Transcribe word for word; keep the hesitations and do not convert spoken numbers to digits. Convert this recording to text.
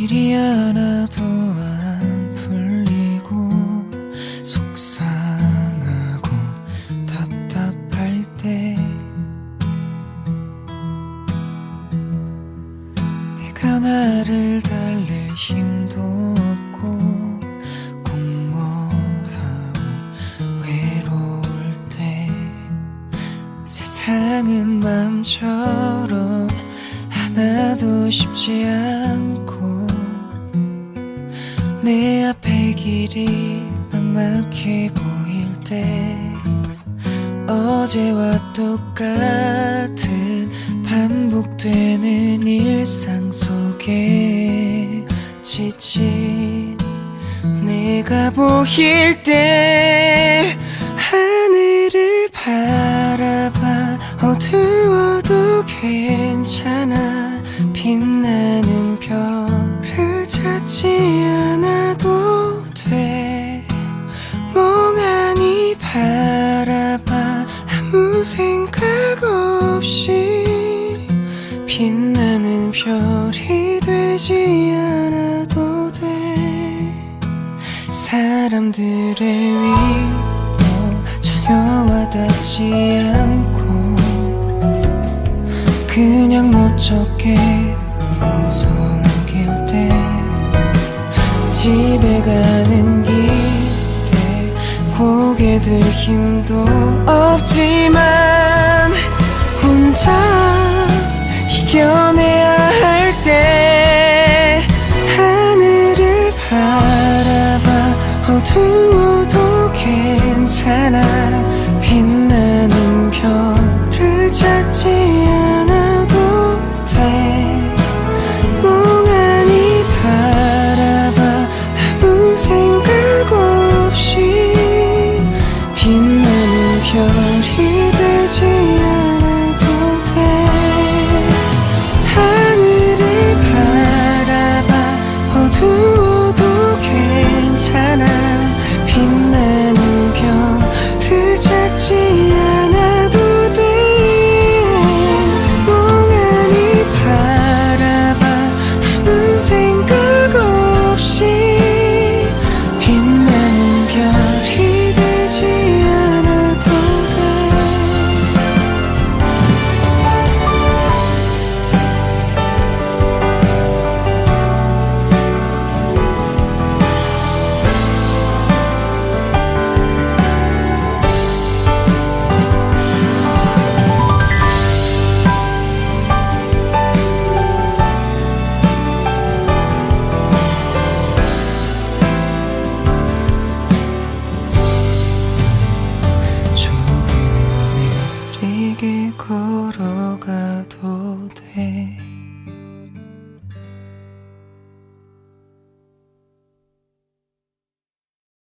일이 하나도 안 풀리고 속상하고 답답할 때 내가 나를 달랠 힘도 없고 공허하고 외로울 때 세상은 마음처럼 하나도 쉽지 않고 내 앞에 길이 막막해 보일 때 어제와 똑같은 반복되는 일상 속에 지친 내가 보일 때 하늘을 바라봐 어두워도 괜찮아 빛나는 별을 찾지 않아도 돼 멍하니 바라봐 아무 생각 없이 빛나는 별이 되지 않아도 돼 사람들의 위로 전혀 와닿지 않고 그냥 멋쩍게 웃어넘길 때 집에 가는 길에 고개 들 힘도 없지만 혼자 이겨내야 할 때 하늘을 바라봐 어두워도 괜찮아